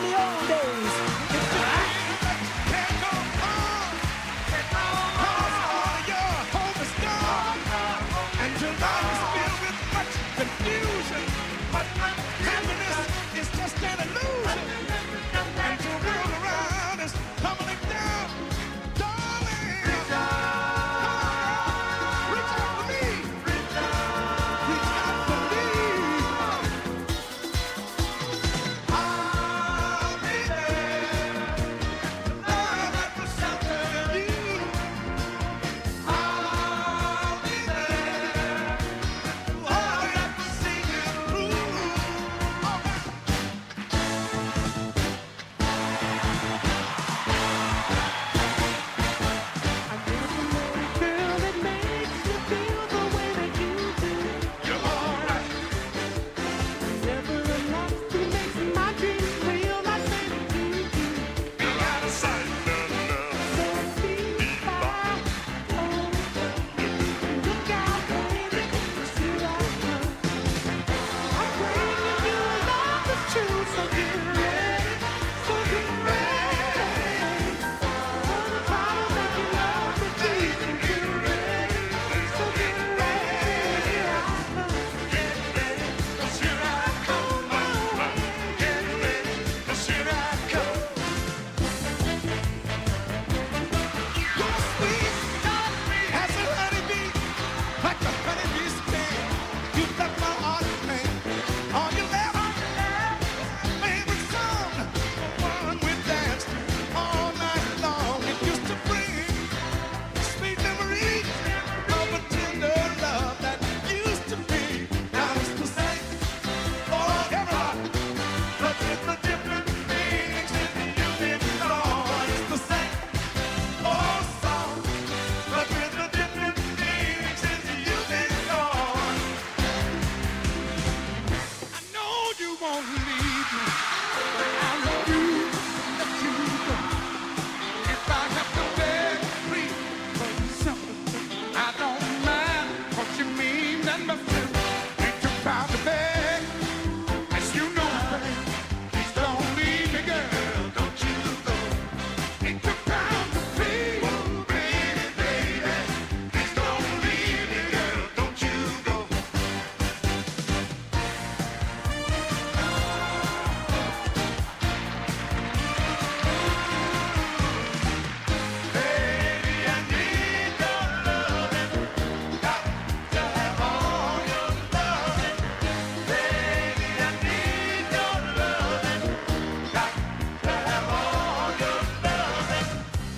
the old days. It's the Can't go on, 'cause all your hope is gone, and your life is filled with much confusion. But happiness is just an illusion, and the world around is tumbling down. Darling, reach out for me. Reach out for me. I'll be there. Love that will shelter you. I'll be there. Love that will see you through. All right. I never met a girl that makes me feel the way that you do. You're all right. Never enough to make my dreams real like baby you do. You're out of sight, love. So keep by, look out, baby, see I come. I'm bringing you love that's true, so get ready, so get ready. For the power that you love me, Jesus, get ready, so get ready. Here I come. Get ready, 'cause here I come. Get ready, 'cause here I come. You're sweet as a honeybee, like a honeybee's sting. You left my heart man. On your left, favorite song, the one we danced all night long. It used to bring sweet memories of a tender love that used to be. Now it's the same for everyone, but it's a different thing since you didn't know. It's the same old song, but it's a different thing since you didn't know. I know you won't leave me, but I refuse to let you go. If I have to beg, please, for something, I don't mind what you mean. That must be ain't too proud to beg, as you know, babe. Please don't leave me, girl. Don't you go. Ain't too proud to plead, baby. Please don't leave me, girl. Don't you go. Baby, I need your loving. Got to have all your loving. Baby, I need your loving. Got to have all your loving.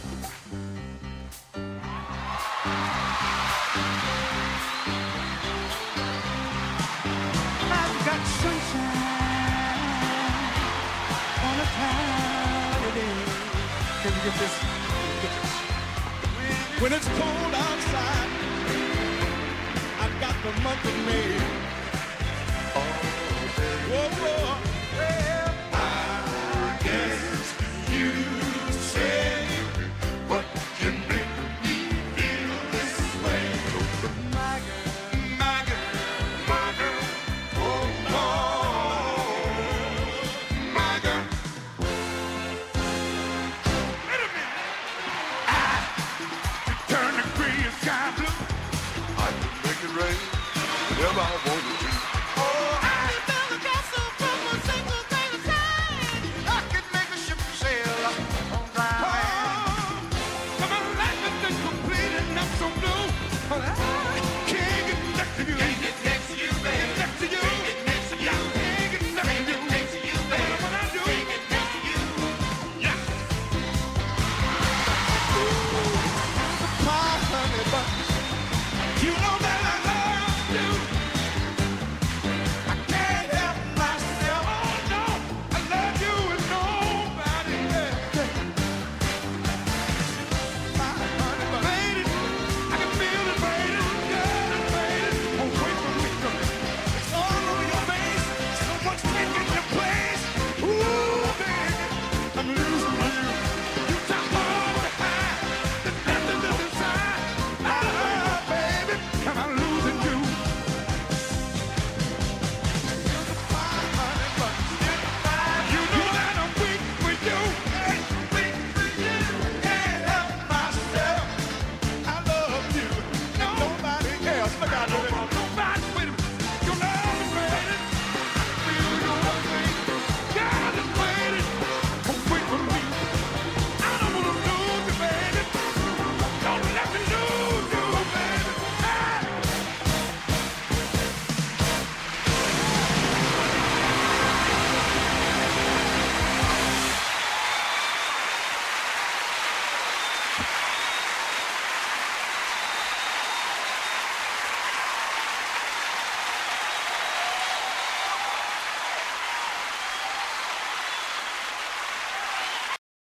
I've got sunshine on a cloudy day. Can you get this? Get this. When it's cold outside, I've got the month of May. Whoa, whoa. Well, I guess you say what can make me feel this way. My girl, my girl, my girl. Oh, Lord, my girl. Wait a minute. Turn the gray sky blue. I can make it rain whenever I want it.